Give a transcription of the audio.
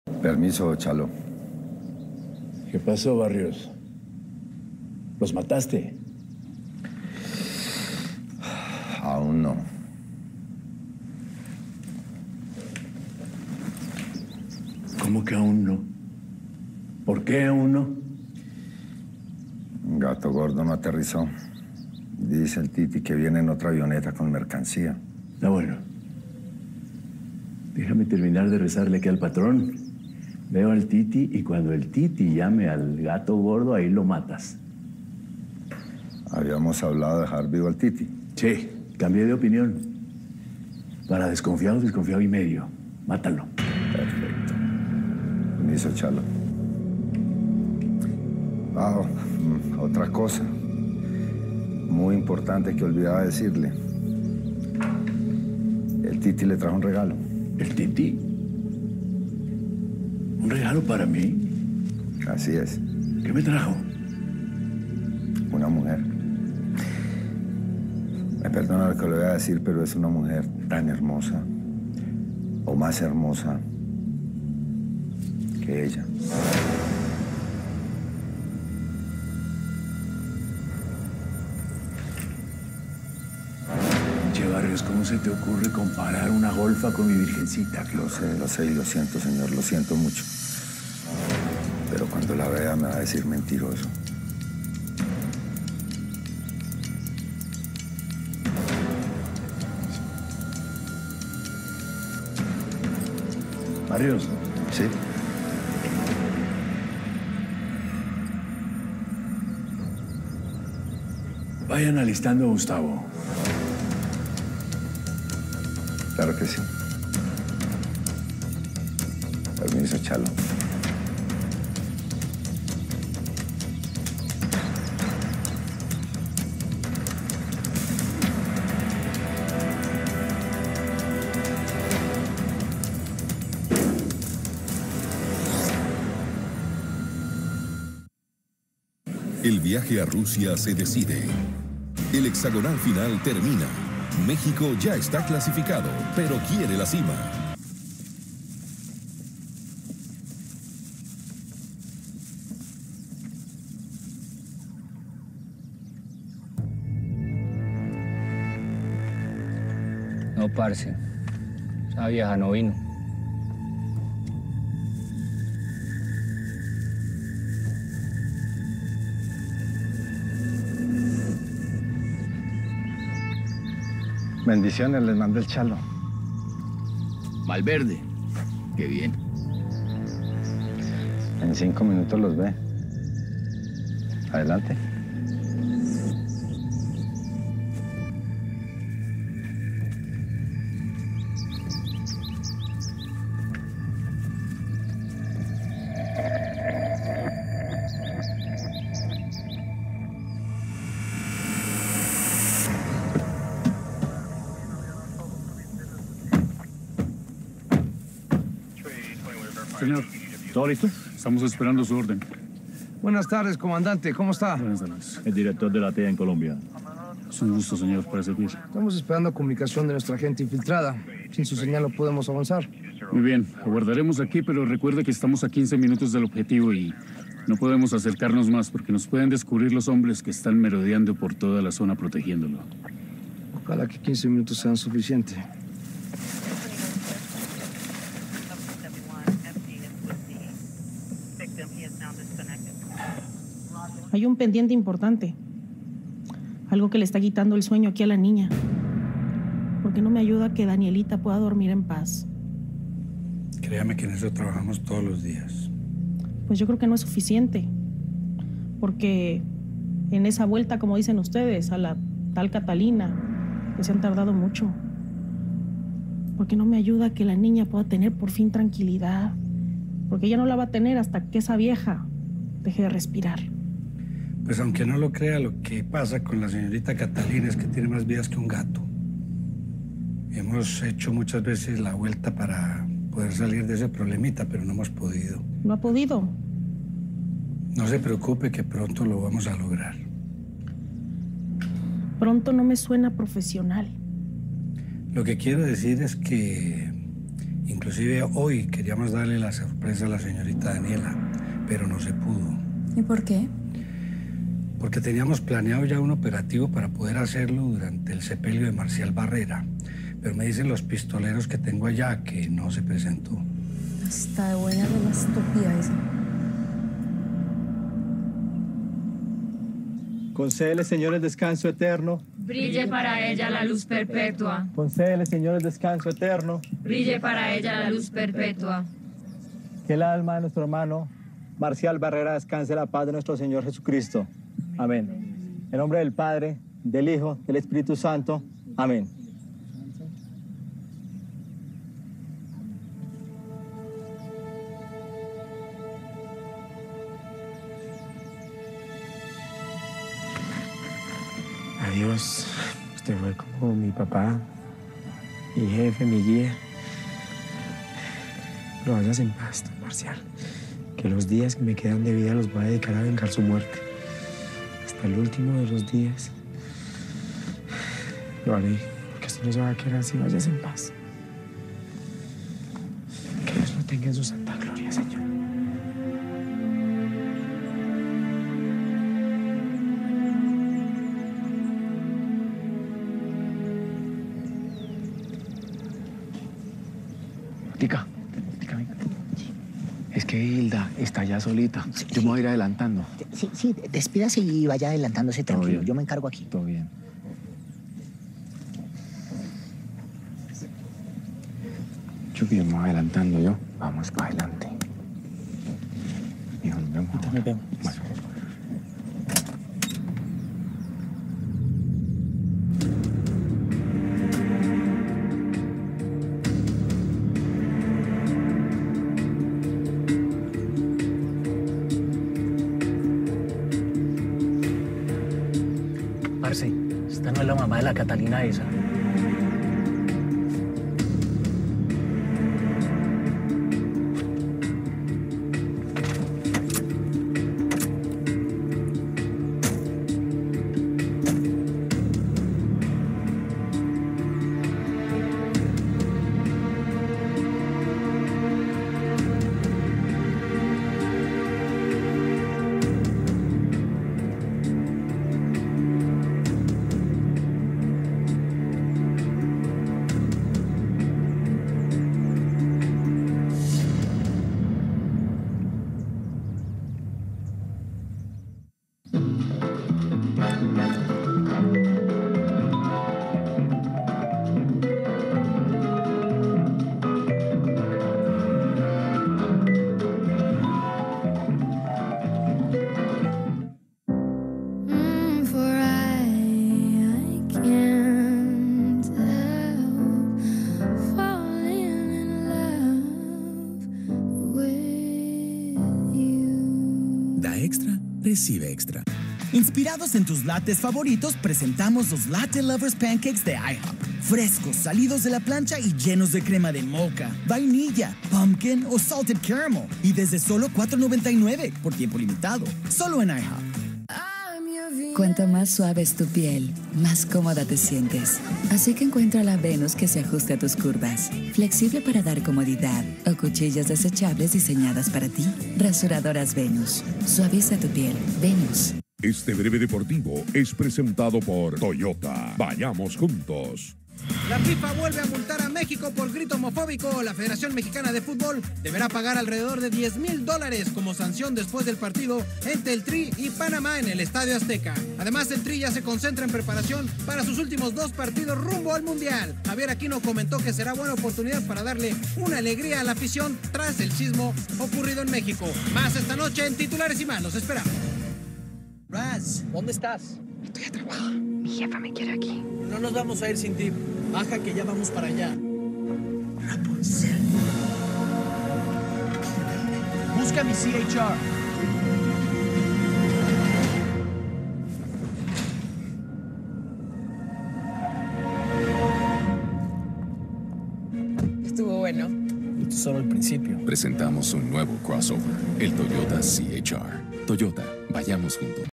Permiso, Chalo. ¿Qué pasó, Barrios? ¿Los mataste? Aún no. ¿Cómo que aún no? ¿Por qué aún no? Gato Gordo no aterrizó. Dice el Titi que viene en otra avioneta con mercancía. Está bueno. Déjame terminar de rezarle aquí al patrón. Veo al Titi y cuando el Titi llame al Gato Gordo, ahí lo matas. Habíamos hablado de dejar vivo al Titi. Sí, cambié de opinión. Para desconfiado, desconfiado y medio. Mátalo. Perfecto. Permiso, Chalo. Otra cosa. Muy importante que olvidaba decirle. El Titi le trajo un regalo. ¿El Titi? ¿Un regalo para mí? Así es. ¿Qué me trajo? Una mujer. Me perdona lo que le voy a decir, pero es una mujer tan hermosa, o más hermosa, que ella. Che, Barrios, ¿cómo se te ocurre comparar una golfa con mi virgencita? Lo sé y lo siento, señor, lo siento mucho. Pero cuando la vea me va a decir mentiroso. Barrios. Sí. Vayan alistando a Gustavo. Claro que sí. Permiso, Chalo. El viaje a Rusia se decide. El hexagonal final termina. México ya está clasificado, pero quiere la cima. No, parce. Esa vieja no vino. Bendiciones, les manda el Chalo. Malverde. Qué bien. En 5 minutos los ve. Adelante. Señor, ¿todo listo? Estamos esperando su orden. Buenas tardes, comandante. ¿Cómo está? Buenas tardes. El director de la TEA en Colombia. Es un gusto, señor, para servir. Estamos esperando comunicación de nuestra gente infiltrada. Sin su señal no podemos avanzar. Muy bien, aguardaremos aquí, pero recuerde que estamos a 15 minutos del objetivo y no podemos acercarnos más porque nos pueden descubrir los hombres que están merodeando por toda la zona protegiéndolo. Ojalá que 15 minutos sean suficientes. Hay un pendiente importante. Algo que le está quitando el sueño aquí a la niña. ¿Por qué no me ayuda a que Danielita pueda dormir en paz? Créame que en eso trabajamos todos los días. Pues yo creo que no es suficiente. Porque en esa vuelta, como dicen ustedes, a la tal Catalina, pues se han tardado mucho. ¿Por qué no me ayuda a que la niña pueda tener por fin tranquilidad? Porque ella no la va a tener hasta que esa vieja deje de respirar. Pues aunque no lo crea, lo que pasa con la señorita Catalina es que tiene más vidas que un gato. Hemos hecho muchas veces la vuelta para poder salir de ese problemita, pero no hemos podido. ¿No ha podido? No se preocupe que pronto lo vamos a lograr. Pronto no me suena profesional. Lo que quiero decir es que Inclusive hoy queríamos darle la sorpresa a la señorita Daniela, pero no se pudo. ¿Y por qué? Porque teníamos planeado ya un operativo para poder hacerlo durante el sepelio de Marcial Barrera. Pero me dicen los pistoleros que tengo allá que no se presentó. Está de buena de la estúpida esa. Concédele, Señor, el descanso eterno. Brille para ella la luz perpetua. Concédele, Señor, el descanso eterno. Brille para ella la luz perpetua. Que el alma de nuestro hermano Marcial Barrera descanse en la paz de nuestro Señor Jesucristo. Amén. En nombre del Padre, del Hijo, del Espíritu Santo. Amén. Adiós. Usted fue como mi papá, mi jefe, mi guía. Pero vayas en paz, don Marcial. Que los días que me quedan de vida los voy a dedicar a vengar su muerte. Hasta el último de los días. Lo haré, porque esto no se va a quedar así. Vayas en paz. Que Dios lo tenga en su santa gloria, Señor. Tica, venga. Es que Hilda está ya solita. Yo me voy a ir adelantando. Sí, despídase y vaya adelantándose tranquilo. Yo me encargo aquí. Todo bien. Chucky, yo me voy adelantando yo. Vamos para adelante. Hijo, nos vemos. Nos vemos. Bueno. Parce, esta no es la mamá de la Catalina esa. Recibe extra. Inspirados en tus lattes favoritos, presentamos los Latte Lovers Pancakes de IHOP. Frescos, salidos de la plancha y llenos de crema de mocha, vainilla, pumpkin o salted caramel. Y desde solo $4.99 por tiempo limitado. Solo en IHOP. Cuanto más suave es tu piel, más cómoda te sientes. Así que encuentra la Venus que se ajuste a tus curvas. Flexible para dar comodidad o cuchillas desechables diseñadas para ti. Rasuradoras Venus. Suaviza tu piel. Venus. Este breve deportivo es presentado por Toyota. Vayamos juntos. La FIFA vuelve a multar a México por grito homofóbico. La Federación Mexicana de Fútbol deberá pagar alrededor de $10,000 como sanción después del partido entre el Tri y Panamá en el Estadio Azteca. Además, el Tri ya se concentra en preparación para sus últimos 2 partidos rumbo al Mundial. Javier Aquino comentó que será buena oportunidad para darle una alegría a la afición tras el sismo ocurrido en México. Más esta noche en Titulares y Más. Los esperamos. Raz, ¿dónde estás? Estoy a trabajo. Mi jefa me quiere aquí. No nos vamos a ir sin ti. Baja que ya vamos para allá. Rapunzel. Busca mi CHR. Estuvo bueno. Esto es solo el principio. Presentamos un nuevo crossover, el Toyota CHR. Toyota, vayamos juntos.